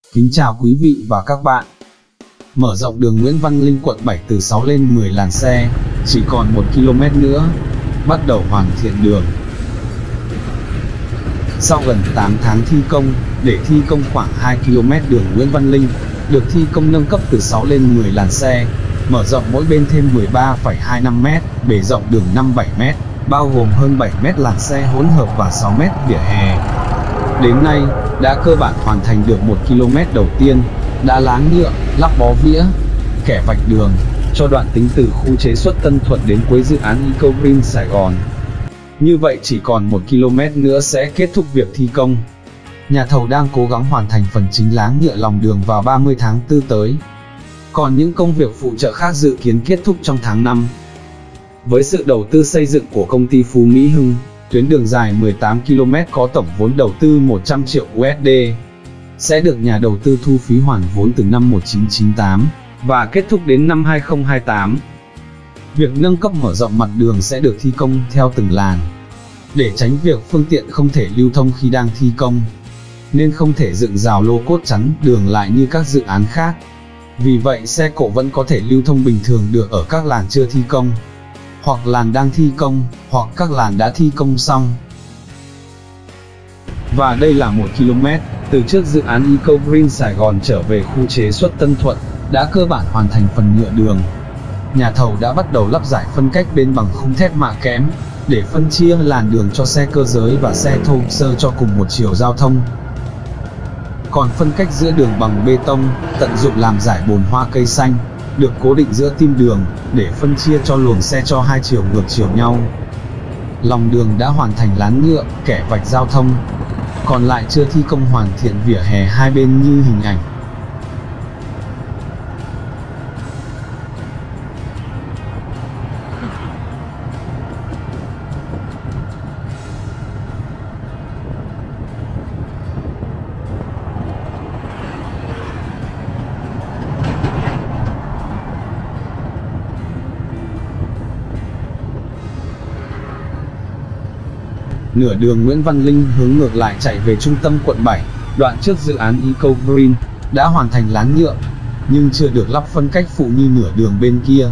Kính chào quý vị và các bạn. Mở rộng đường Nguyễn Văn Linh quận 7 từ 6 lên 10 làn xe, chỉ còn 1 km nữa, bắt đầu hoàn thiện đường. Sau gần 8 tháng thi công, để thi công khoảng 2 km đường Nguyễn Văn Linh, được thi công nâng cấp từ 6 lên 10 làn xe, mở rộng mỗi bên thêm 13,25m, bề rộng đường 57m, bao gồm hơn 7m làn xe hỗn hợp và 6m vỉa hè. Đến nay, đã cơ bản hoàn thành được 1 km đầu tiên, đã láng nhựa, lắp bó vĩa, kẻ vạch đường, cho đoạn tính từ khu chế xuất Tân Thuận đến cuối dự án Eco Green Sài Gòn. Như vậy chỉ còn 1 km nữa sẽ kết thúc việc thi công. Nhà thầu đang cố gắng hoàn thành phần chính láng nhựa lòng đường vào 30 tháng 4 tới. Còn những công việc phụ trợ khác dự kiến kết thúc trong tháng 5. Với sự đầu tư xây dựng của công ty Phú Mỹ Hưng, tuyến đường dài 18 km có tổng vốn đầu tư 100 triệu USD, sẽ được nhà đầu tư thu phí hoàn vốn từ năm 1998 và kết thúc đến năm 2028. Việc nâng cấp mở rộng mặt đường sẽ được thi công theo từng làn, để tránh việc phương tiện không thể lưu thông khi đang thi công, nên không thể dựng rào lô cốt chắn đường lại như các dự án khác. Vì vậy xe cộ vẫn có thể lưu thông bình thường được ở các làn chưa thi công, hoặc làn đang thi công, hoặc các làn đã thi công xong. Và đây là 1 km, từ trước dự án Eco Green Sài Gòn trở về khu chế xuất Tân Thuận, đã cơ bản hoàn thành phần nhựa đường. Nhà thầu đã bắt đầu lắp giải phân cách bên bằng khung thép mạ kẽm, để phân chia làn đường cho xe cơ giới và xe thô sơ cho cùng một chiều giao thông. Còn phân cách giữa đường bằng bê tông, tận dụng làm giải bồn hoa cây xanh, được cố định giữa tim đường, để phân chia cho luồng xe cho hai chiều ngược chiều nhau. Lòng đường đã hoàn thành lán nhựa, kẻ vạch giao thông, còn lại chưa thi công hoàn thiện vỉa hè hai bên như hình ảnh. Nửa đường Nguyễn Văn Linh hướng ngược lại chạy về trung tâm quận 7, đoạn trước dự án Eco Green, đã hoàn thành lán nhựa, nhưng chưa được lắp phân cách phụ như nửa đường bên kia.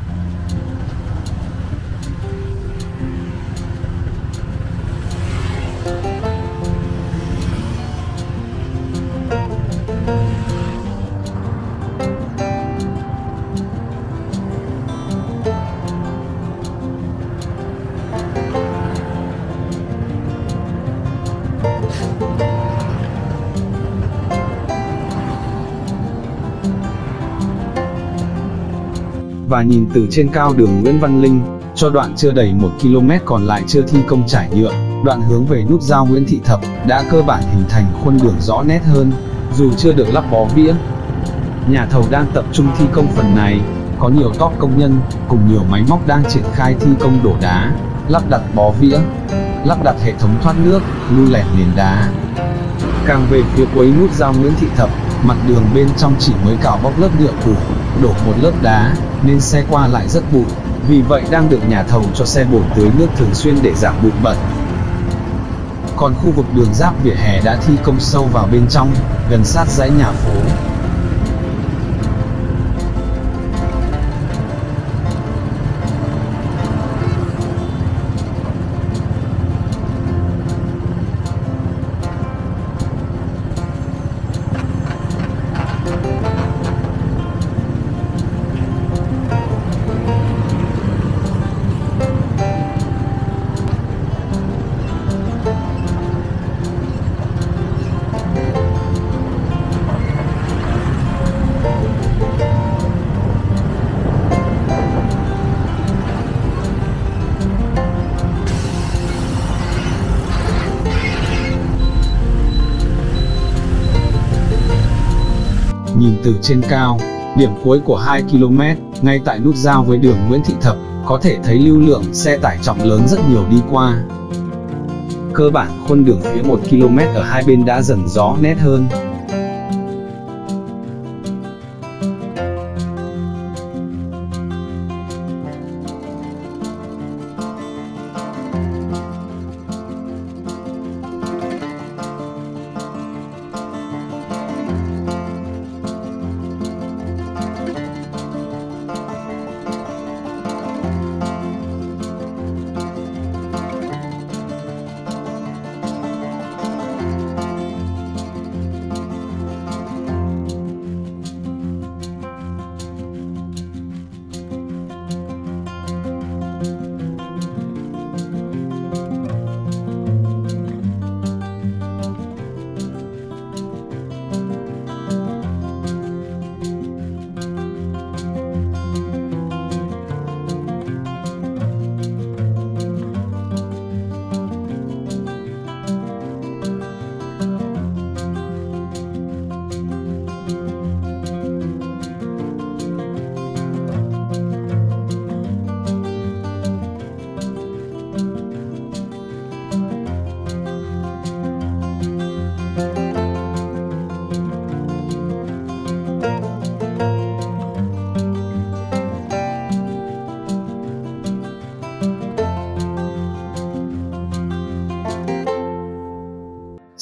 Và nhìn từ trên cao đường Nguyễn Văn Linh, cho đoạn chưa đầy 1 km còn lại chưa thi công trải nhựa, đoạn hướng về nút giao Nguyễn Thị Thập đã cơ bản hình thành khuôn đường rõ nét hơn, dù chưa được lắp bó vĩa. Nhà thầu đang tập trung thi công phần này, có nhiều top công nhân, cùng nhiều máy móc đang triển khai thi công đổ đá, lắp đặt bó vĩa, lắp đặt hệ thống thoát nước, lu lẻn nền đá. Càng về phía cuối nút giao Nguyễn Thị Thập, mặt đường bên trong chỉ mới cào bóc lớp nhựa cũ, đổ một lớp đá, nên xe qua lại rất bụi, vì vậy đang được nhà thầu cho xe bồn tưới nước thường xuyên để giảm bụi bẩn. Còn khu vực đường giáp vỉa hè đã thi công sâu vào bên trong, gần sát dãy nhà phố. Nhìn từ trên cao, điểm cuối của 2 km, ngay tại nút giao với đường Nguyễn Thị Thập, có thể thấy lưu lượng xe tải trọng lớn rất nhiều đi qua. Cơ bản khuôn đường phía 1 km ở hai bên đã dần rõ nét hơn.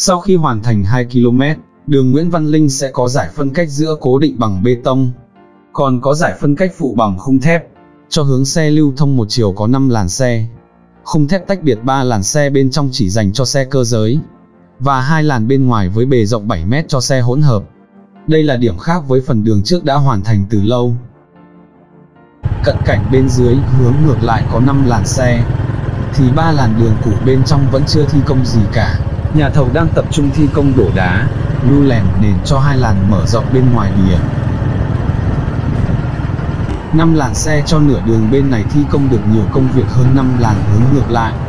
Sau khi hoàn thành 2 km, đường Nguyễn Văn Linh sẽ có dải phân cách giữa cố định bằng bê tông, còn có dải phân cách phụ bằng khung thép. Cho hướng xe lưu thông một chiều có 5 làn xe. Khung thép tách biệt 3 làn xe bên trong chỉ dành cho xe cơ giới, và 2 làn bên ngoài với bề rộng 7 m cho xe hỗn hợp. Đây là điểm khác với phần đường trước đã hoàn thành từ lâu. Cận cảnh bên dưới hướng ngược lại có 5 làn xe, thì 3 làn đường cũ bên trong vẫn chưa thi công gì cả. Nhà thầu đang tập trung thi công đổ đá, lu lèn nền cho 2 làn mở rộng bên ngoài bìa. 5 làn xe cho nửa đường bên này thi công được nhiều công việc hơn 5 làn hướng ngược lại.